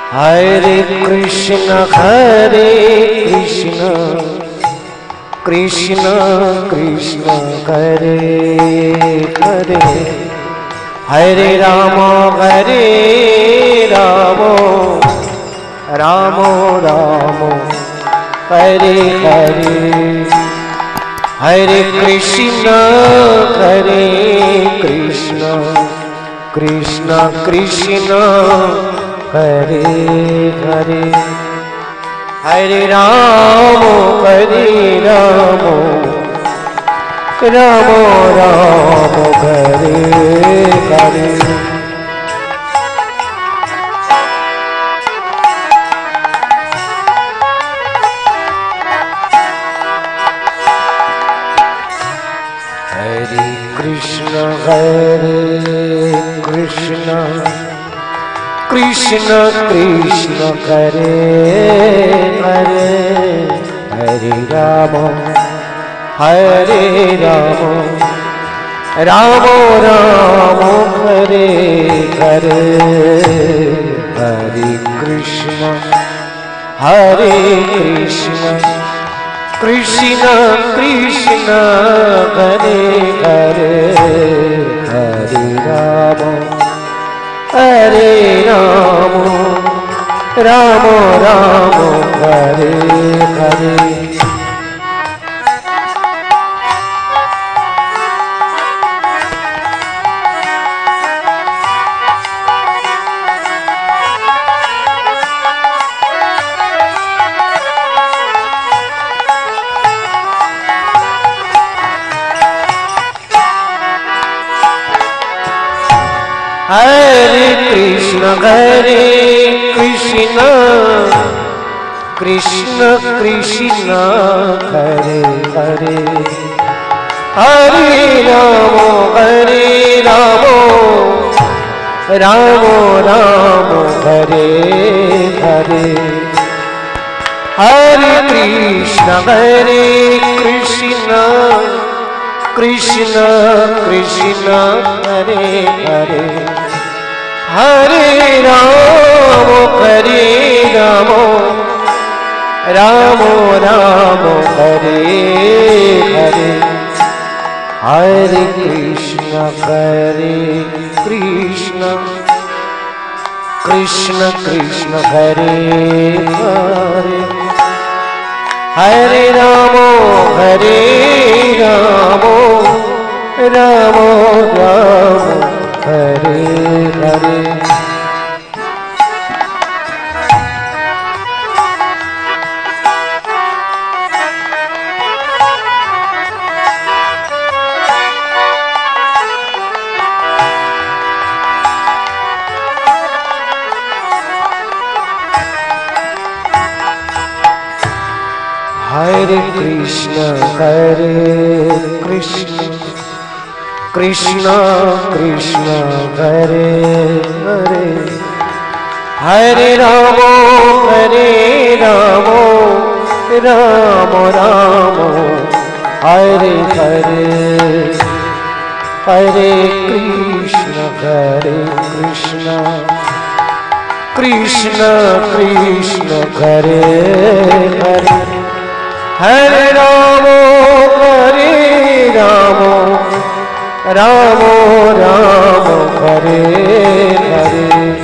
Hare Krishna Krishna Krishna Hare Hare, Hare Ram Ram Ram Hare Hare, Hare Krishna Krishna Krishna Hare Hare, Hare Ram Ram Ram Hare Hare. Hare Krishna Krishna Krishna Hare Hare, Hare Ram Ram Ram Hare Hare, Hare Krishna Krishna Krishna Hare Hare, Hare Ram Ram Ram Hare Hare. Hare Krishna Krishna Krishna Hare Hare, Hare Ram Ram Ram Hare Hare, Hare Krishna Krishna Krishna Hare Hare, Hare Ram Ram Ram Hare Hare, Hare Krishna Krishna Krishna Hare Hare, Hare Ram Ram Ram Hare Hare. Hare Krishna Krishna Krishna Hare Hare, Hare Ram Ram Ram Hare Hare, Hare Krishna Krishna Krishna Hare Hare, Hare Ram Ram Ram Hare Hare.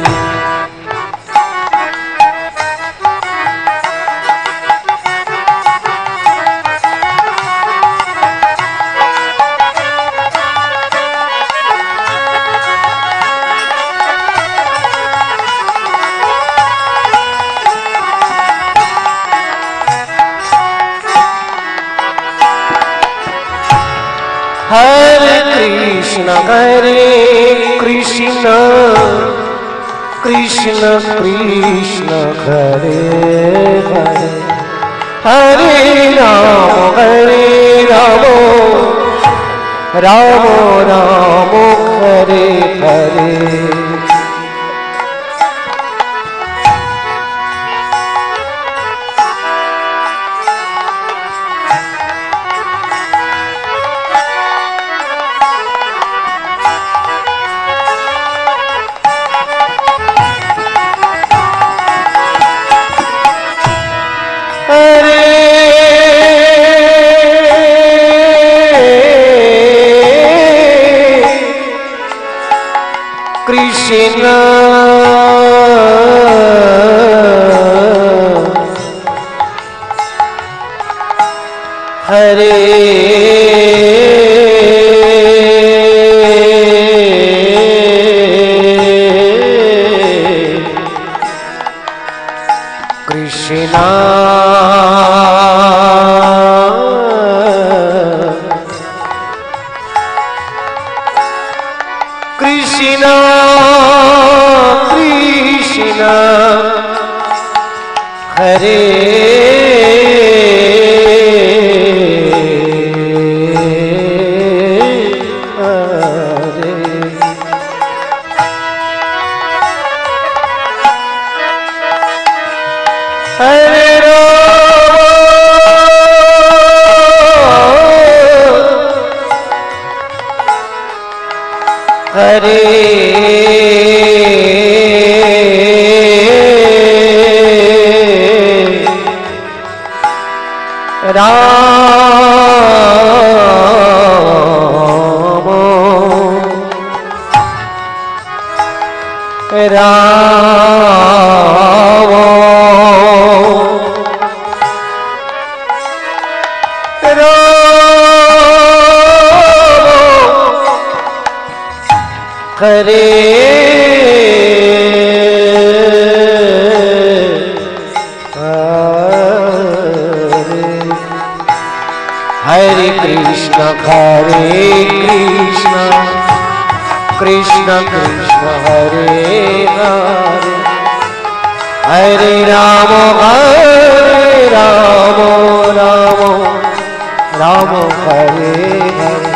Hare Krishna Krishna Krishna Hare Hare, Hare Ram Ram Ram Hare Hare, Krishna Hare Krishna Krishna Krishna Hare Hare Hare Hare Krishna Hare Krishna Krishna Krishna Hare Hare Hare Rama Hare Rama Rama Rama Hare Hare